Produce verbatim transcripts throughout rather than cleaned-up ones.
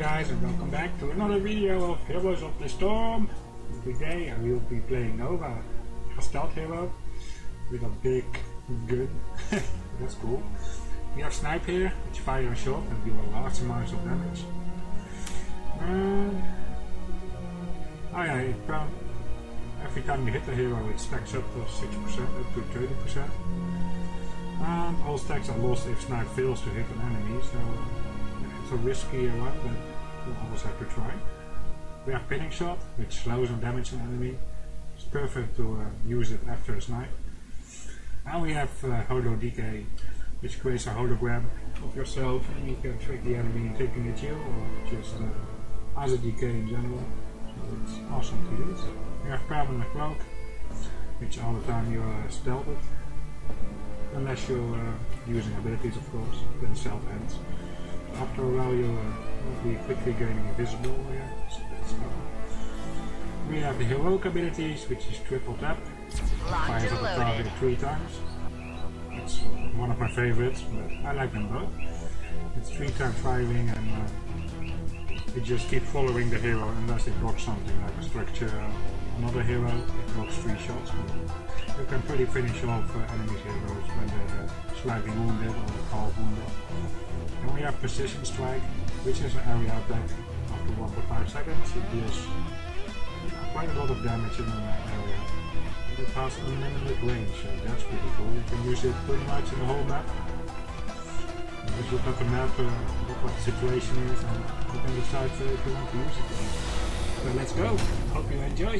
guys, and welcome back to another video of Heroes of the Storm. Today I will be playing Nova, a stealth hero with a big gun. That's cool. We have Snipe here, which fire a shot and do a large amount of damage. Um, oh yeah, it, um, every time you hit the hero it stacks up to six percent, up to thirty percent. Um, all stacks are lost if Snipe fails to hit an enemy, so it's a risky one, but you always have to try. We have Pinning Shot, which slows and damages an enemy. It's perfect to uh, use it after a snipe. And we have uh, Holo D K, which creates a hologram of yourself, and you can trick the enemy into thinking it's you, or just uh, as a D K in general. So it's awesome to use. We have Permanent Cloak, which all the time you are stealthed, unless you're uh, using abilities, of course, then stealth ends. After a while you uh, will be quickly getting invisible. Yeah. So that's, uh, we have the heroic abilities, which is triple tap. Fires at the target three times. It's uh, one of my favorites, but I like them both. It's three times firing, and uh, it just keeps following the hero unless it blocks something like a structure. Another hero, it blocks three shots. You can pretty finish off uh, enemy heroes when they're uh, slightly wounded or half wounded. And we have Precision Strike, which is an area attack. After one point five seconds it deals quite a lot of damage in an area. And it has unlimited range, so that's pretty cool. You can use it pretty much in the whole map. You just look at the map, uh, look what the situation is, and you can decide uh, if you want to use it. So let's go, hope you enjoy.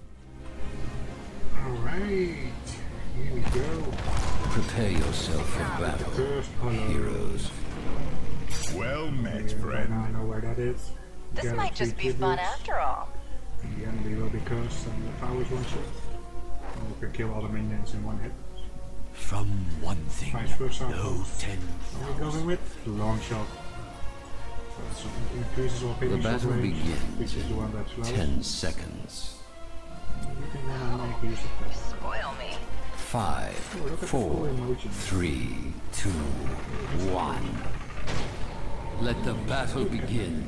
Alright, here we go. Prepare yourself for battle, First Holo. heroes. Well met, Yeah, friend. now I know where that is. This Get might three just be fun tributes. after all. The enemy will be cursed and the powers one shot. And you can kill all the minions in one hit. From one thing, Vice versa. no ten. What are we going with? Long shot. So it increases our The pinning shot battle range, begins which is the one that's slow. Ten seconds. You can uh, make use of that. Spoil me. Five, Oh, look at the full four, emotion. three, two, one. Let the battle begin.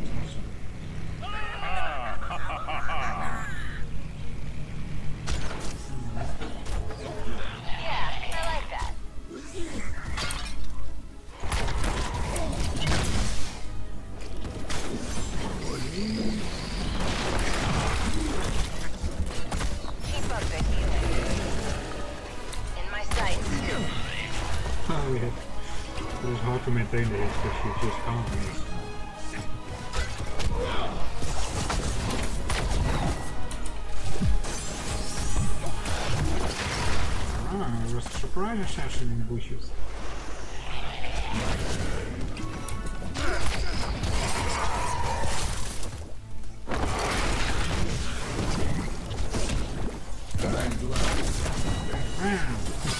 Yeah, I like that. Keep up, Vicky. In my sights. Oh yeah. It is hard to maintain the hits because you just can't miss. Ah, there was a surprise assassin in the bushes. Wow.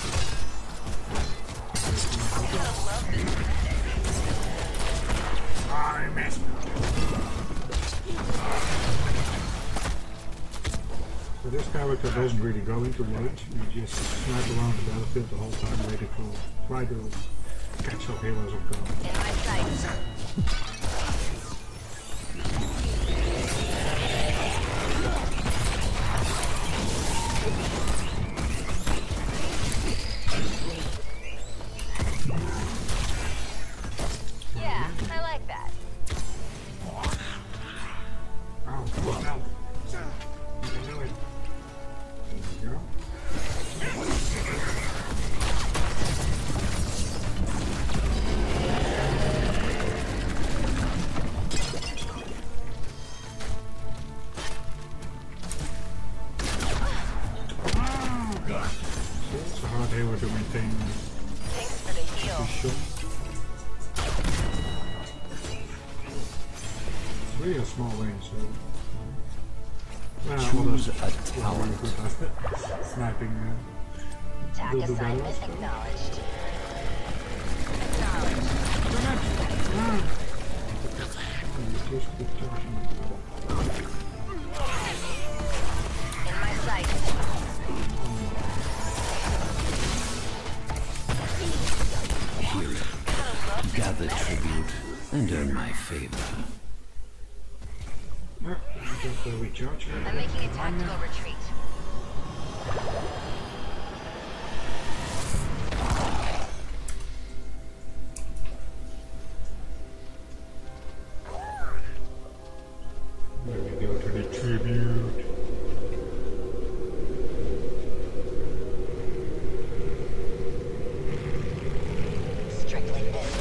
I missed. So this character doesn't really go into range, you just snipe around the battlefield the whole time waiting for try to catch up heroes of God. In my sights. Yeah, I like that. Oh, come on now. You can do it. There you go. It's a hard hero to maintain Thanks for the heal. this shot. It's really a small range, so. Well, Choose others a are talent. really good at sniping. Uh, Tack do the assignment balance. acknowledged. Acknowledged. Ah. Oh, you just keep charging it. In my sights. Here, gather tribute and earn my favor. Oh, just a recharge. I'm making a tactical retreat. There we go to the tribute. Strictly business.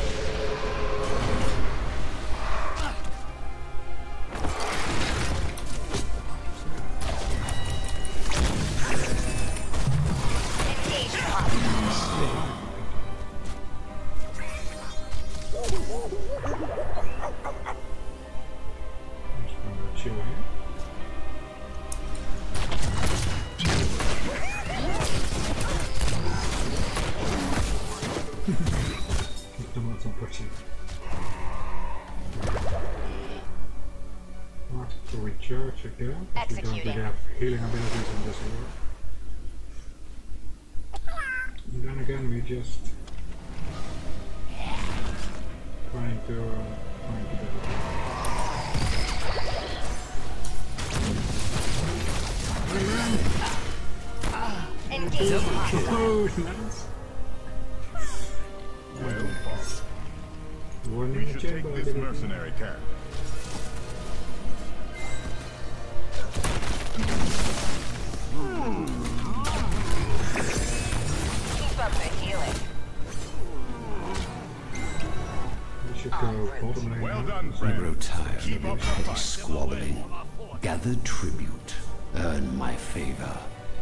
Engage hostile. Just gonna chill here. Keep them on some pushing. Not to recharge again. We don't Executing. really have healing abilities in this world. And then again, we just trying to uh, trying to get Engage hostile. oh, nice. Well fought. One We in the should chamber. take this ability. mercenary camp. Keep up the healing. We should go bottom lane. Well now. done, I grow friend. tired Keep of your up the petty fight. squabbling. Gather tribute. Earn my favor.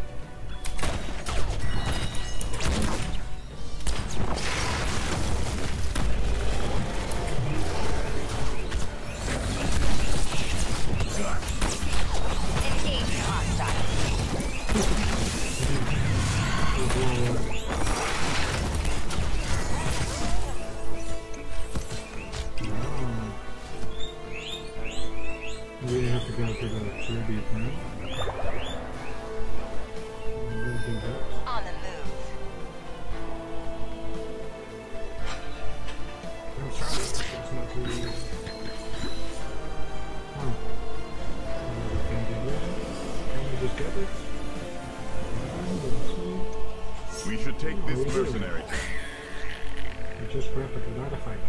Engage hostile. We have to go to the tribute now. We'll do that. On the move. I'm sorry, it's not really... Oh. Uh, can we do it? Can we just get it? One, two, We should take this Oh, we do. mercenary camp. we just grab it without a fight.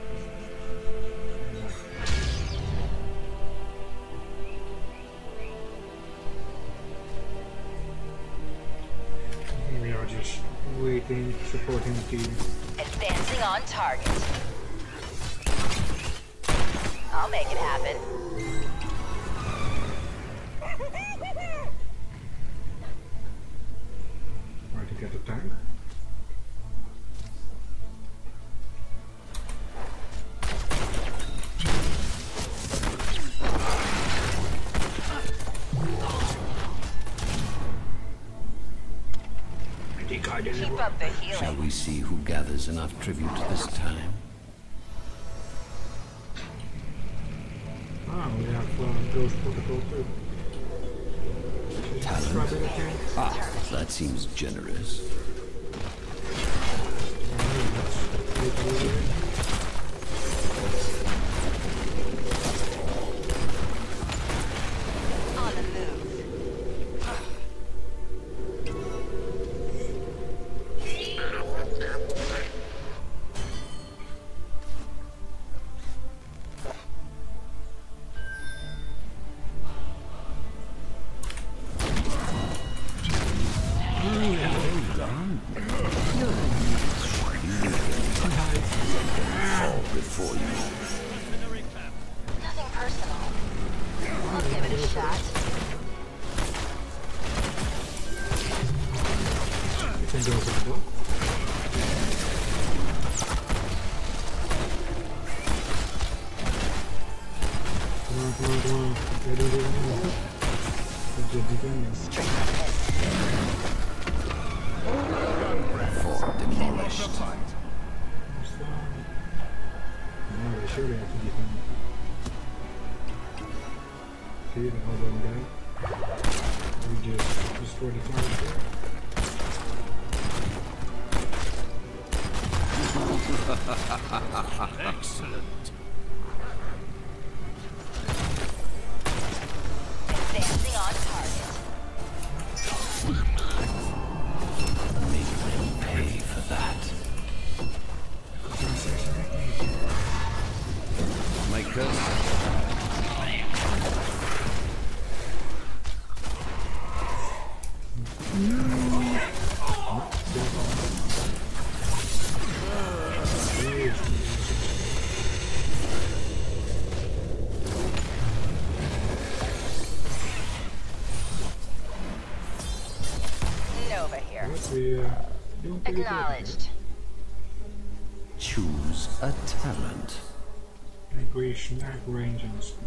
Yeah. We are just waiting, supporting the team. Advancing on target. I'll make it happen. Try to get the tank. I think I did it. Keep up the Shall healing. we see who gathers enough tribute this time? Ah, we have uh, Ghost Protocol too. Talent? Try to get tank. Ah, that seems generous. On the move. Fall before you. Nothing personal. I'll give it a shot. You can go for the block. Come on, come on, come on. Ready, ready, ready. Good job defending. For demolished. Almost done. Now we surely have to defend. See, the elbow guy. We just destroyed the target there. Excellent. curse. Nova here. We, uh, doing pretty good. Acknowledged. Choose a talent. Angry snack range and snacks.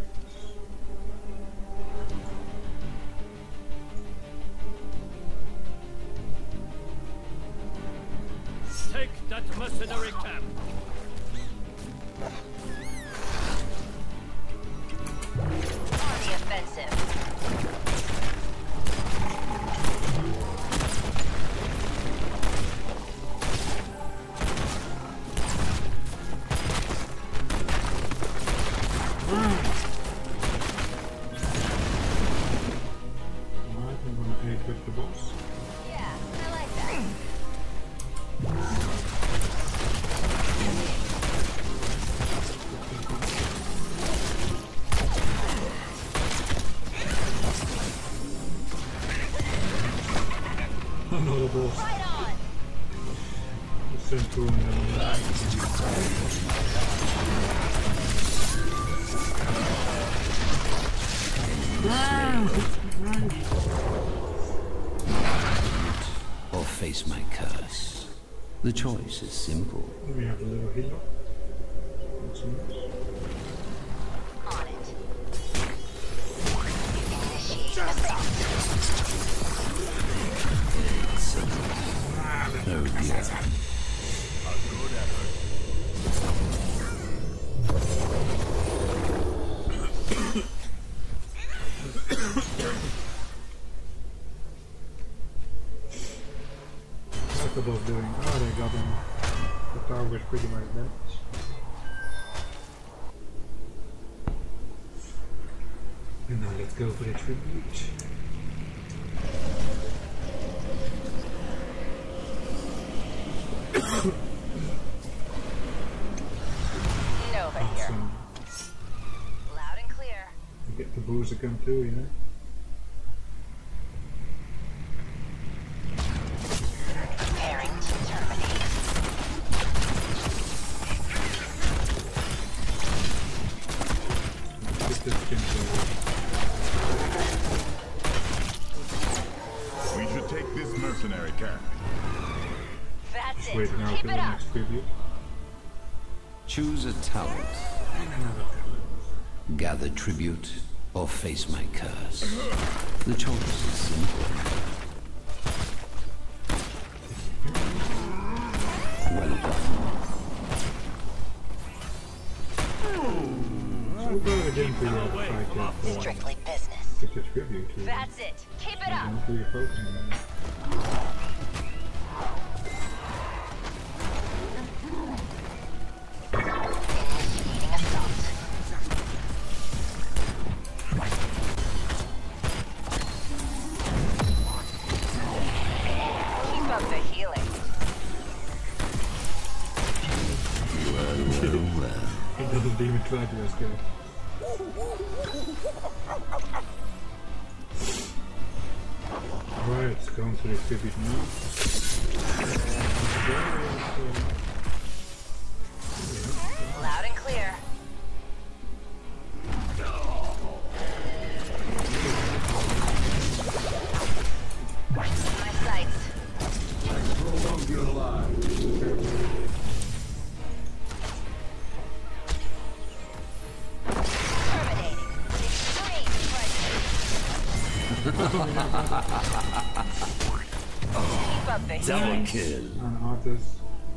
Take that mercenary camp. On the offensive. Alright, I'm gonna aid with the boss. Yeah, I like that. Another boss. Right on. Sent to him. Or face my curse. The choice is simple. We have a little healer. That's nice. On it. Initiating assault. Oh dear. What's the boss doing? Oh, they got him. The tower is pretty much dead. And now let's go for the tribute. Nova here. Awesome. Loud and clear. You get the boozer come too, you know? Preparing to terminate. Get this skin forward. We should take this mercenary camp. That's Just it. wait now Keep for the it up. next tribute. Choose a talent. And another talent. Gather tribute or face my curse. The choice is simple. Well done. So we'll go again for your fight uh, for Strictly business. get your tribute to That's it. Keep it up. Don't do your focusing on it. Initiating assault. Keep up the healing. Well, well, well. It doesn't even try to escape. Right, it's going to the tribute now. Loud and clear. My sights. Terminating. Extreme prejudice. Keep up the Double healing. kill. An artist.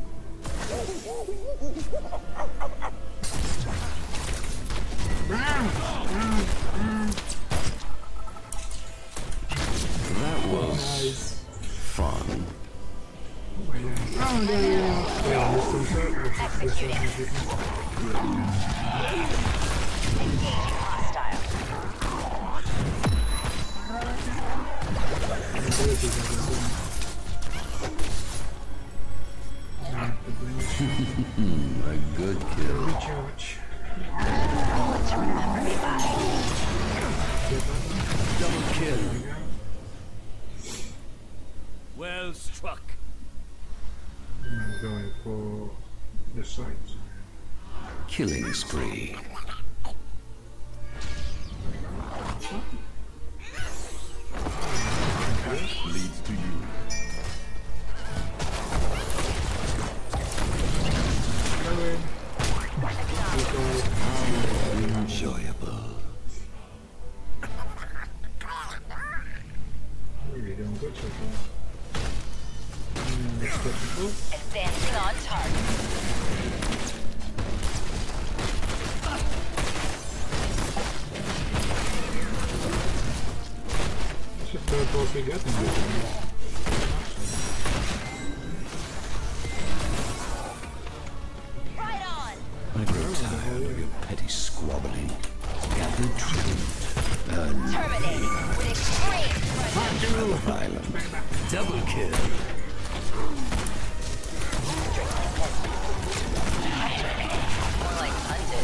That was Nice. fun. Oh, yeah. Oh, there you are. Yeah, this one's up. This is- this Executing. one's different. Engaging hostile. Ability that is in. Yeah, the blink. A good kill. Recharge. Bullets remember me by. Double kill. Well struck. I'm going for the sides. Killing spree. Leads to you. Enjoyable. Really doing good so far. Mm, acceptable. Advancing on target. It's the third boss we got in this. Right on. I grow tired of your petty squabbling. Gather truth. Burn Terminating with extreme pressure. violent. Double kill. More like hunted.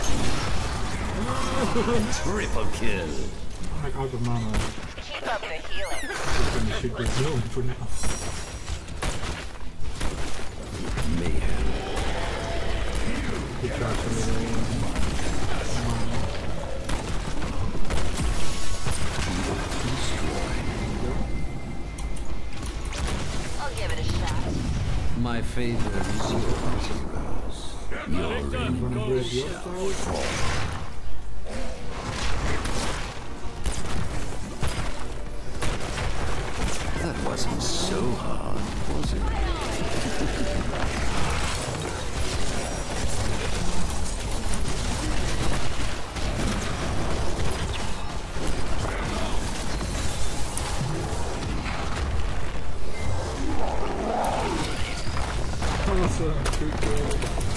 Triple kill. I'm like out of mana. Keep up the healing. Just gonna shoot this zone for now. Mayhem. Good try for the mana. I'll give it a shot. My favor is yours, heroes. Your Victor, Wanna go break your shall side? That wasn't so hard, was it? Awesome, good kill.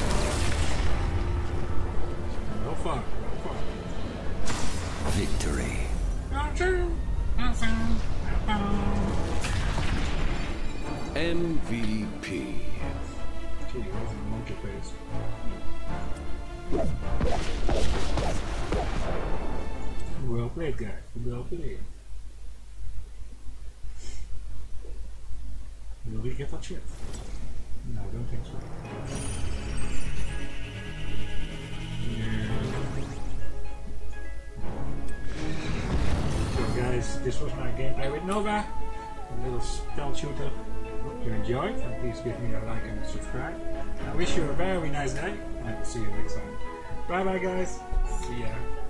No fun, no fun. Victory. Awesome, awesome, awesome. M V P. Gee, where's the monkey face? Well played, guys. Well played. Will we get that shit? No, I don't think so. Yeah. So guys, this was my gameplay with Nova. A little stealth shooter. Hope you enjoyed, and please give me a like and subscribe. I wish you a very nice day, and see you next time. Bye bye guys. See ya.